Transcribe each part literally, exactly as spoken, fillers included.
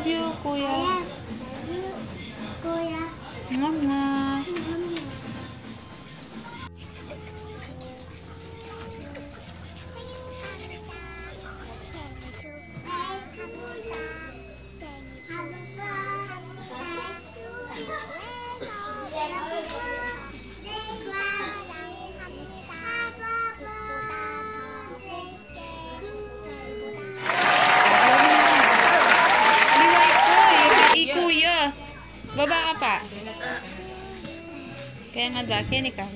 you, kuya. Kuya. Mama. Kuya, baba ka pa. Kaya nga ba, kaya ka.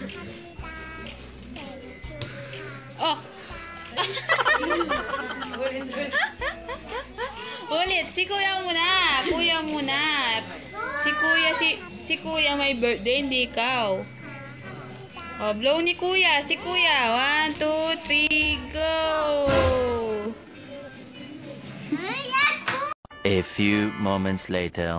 Oh! Ulit, si kuya muna. Kuya muna. Si kuya, si, si kuya may birthday, hindi ikaw. Oh, blow ni kuya. Si kuya. One, two, three, go! A few moments later.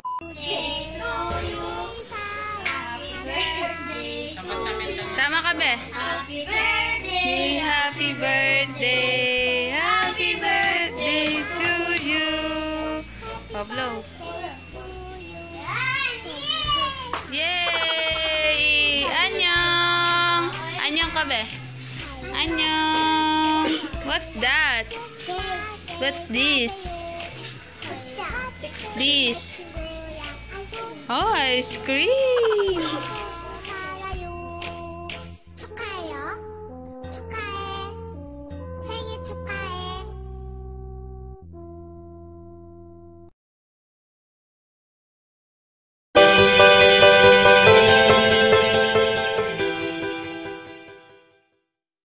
Sama ka be? Happy birthday! Happy birthday! Happy birthday to you! Pablo. Yay! Annyeong! Annyeong ka be? Annyeong! What's that? What's this? This. Oh, ice cream!